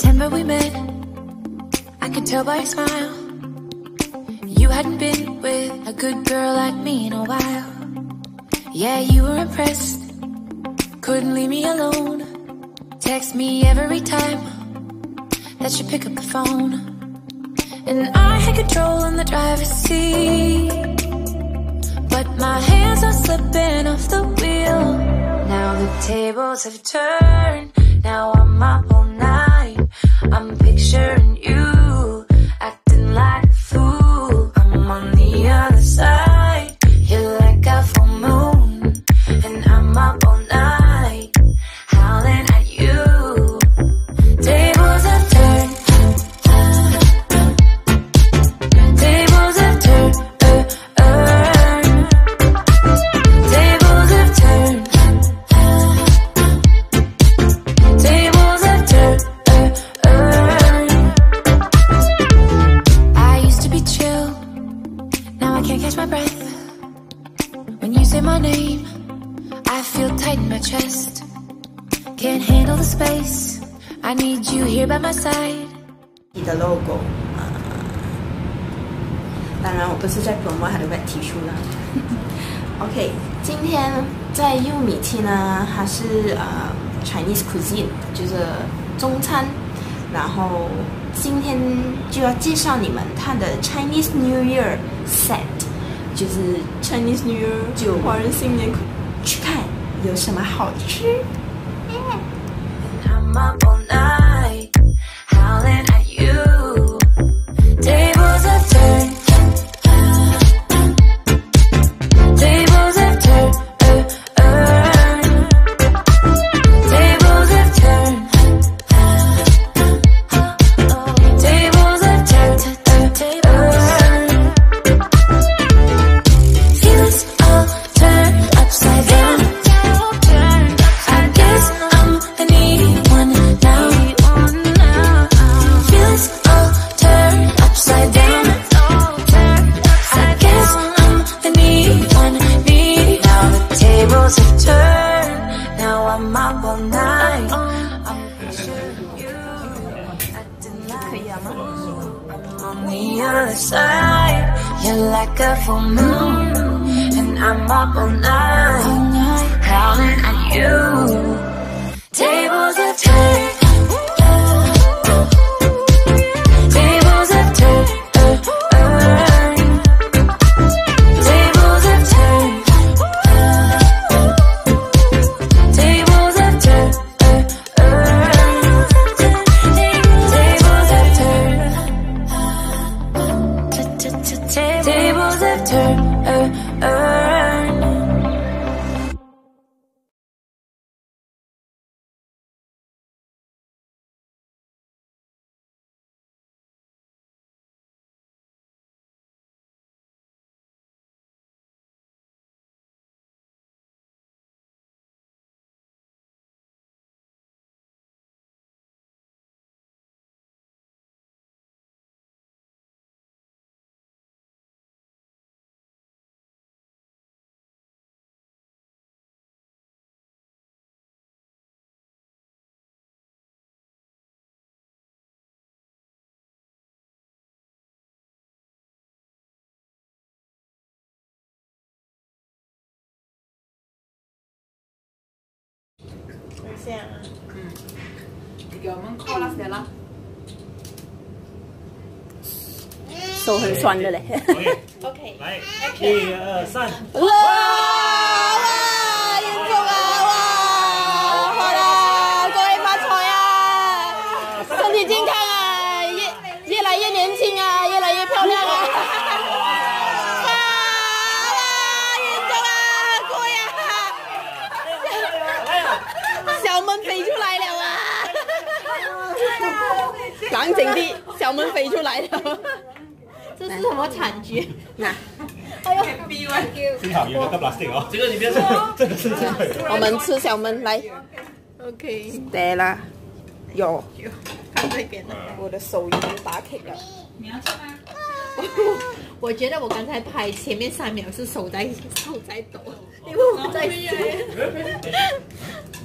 September we met, I could tell by your smile. You hadn't been with a good girl like me in a while. Yeah, you were impressed, couldn't leave me alone. Text me every time that you pick up the phone. And I had control in the driver's seat, but my hands are slipping off the wheel. Now the tables have turned, now I'm up all night. I'm picturing you, acting like a fool. I'm on the other side, you're like a full moon. And I'm up all night, howling at you. Tables have turned, tables have turned, tables have turned, tables have turned. I used to be chill, now I can't catch my breath. When you say my name, I feel tight in my chest. Can't handle the space, I need you here by my side. 你的 logo 当然我不是在 promote 它的 wet tissue 啦。OK， 今天在优米记呢，它是Chinese cuisine， 就是中餐。然后今天就要介绍你们它的 Chinese New Year set， 就是 Chinese New Year 就华人新年，去看有什么好吃。 I'm up all night, howling at you. Tables have turned, tables have turned, tables have turned, tables have turned, feelings all turned upside down. I guess I'm the needy one now. Feelings all turned upside down. I guess I'm the needy one, needy. Now the tables have turned, now I'm up all night. I'm picturing you, acting like I'm on the other side. You're like a full moon, and I'm up all night, howling at you. Tables have turned, tables have turned, tables have turned, tables have turned, tables have turned. 手很酸的嘞。 OK， 来，1、2、3。 哇！嚴重啊！哇！好啦，各位發財啊！身體健康啊！越來越年輕啊！越來越漂亮啊！哇！嚴重啊！各位啊！小門飛出來了啊！冷靜啲，小門飛出來了。這是什麼慘劇？那，哎呦， 幸好有那個 plastic 哦，這個你別說，這個是真的。 我們吃小門來。OK。對啦，有。看這邊，我的手已經打開了。你要吃嗎？我覺得我剛才拍前面3秒是手在抖，因為我在吃。